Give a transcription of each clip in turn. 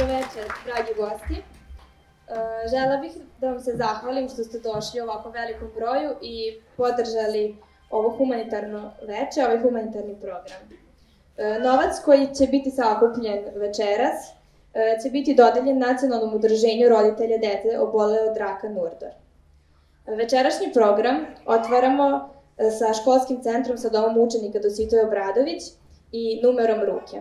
večer, dragi gosti. Želela bih da vam se zahvalim što ste došli u ovako velikom broju i podržali ovo humanitarno veče, ovaj humanitarni program. Novac koji će biti sakupljen večeras će biti dodeljen Nacionalnom udruženju roditelja dece obole od raka Nurdor. Večerašnji program otvaramo sa školskim centrom sa domom učenika Dositej Obradović i numerom ruke.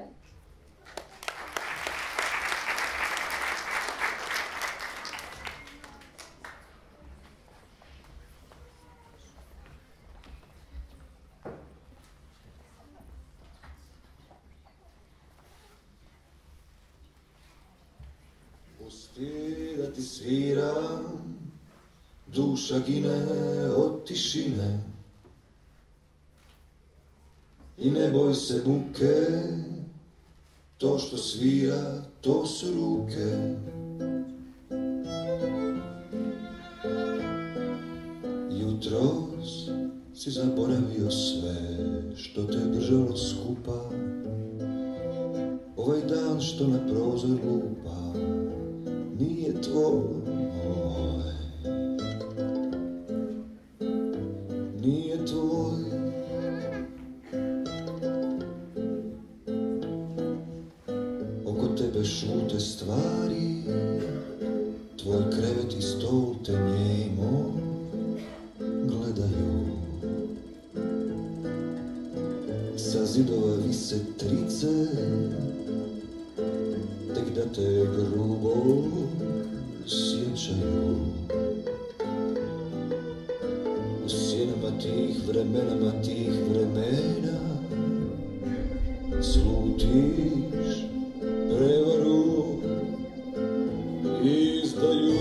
Pusti da ti sviram, duša gine od tišine. I ne boj se buke, to što svira, to su ruke. Jutros si zaboravio sve što te držalo skupa. Ovaj dan što na prozor lupa nije tvoj, nije tvoj. Oko tebe šute stvari, tvoj krevet i stol te njejmo gledaju. Sa zidova vise trice, tek da te grubo sjećaju. U sjenama tih vremena slutiš prevaru, izdaju,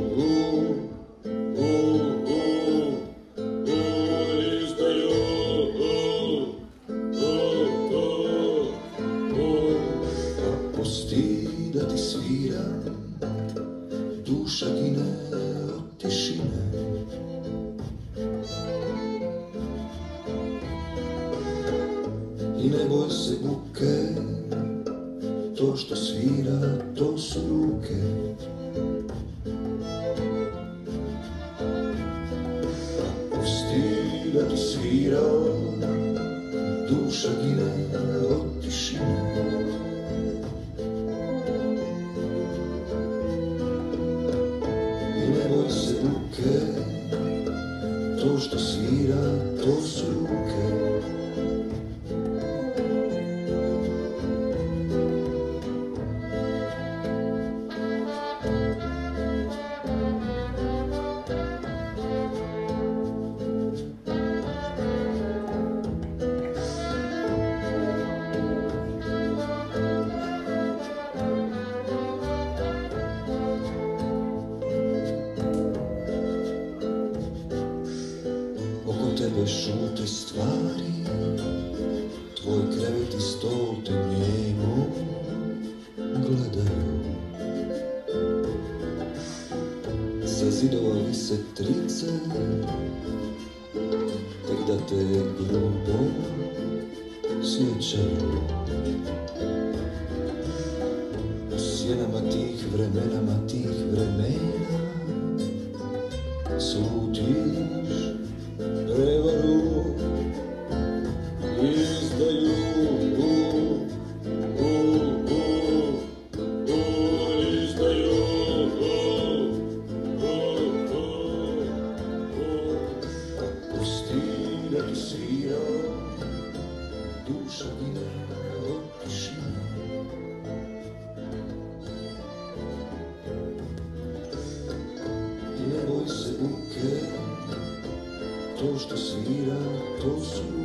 izdaju. A pusti da ti sviram, duša gine od tišine. I ne boj se buke, to što svira, to su ruke. A pusti da ti sviram, duša gine od tišine. I ne boj se buke, to što svira, to su ruke. Tebe šute stvari, tvoj krevet i stol te njejmo gledaju. Sa zidova vise trice, tek da te grubo sjećaju. U sjenama tih vremena slutiš prevaru, izdaju, izdaju. A pusti da ti svira, duša gine od tišine. I ne boj se buke, to što svira, to su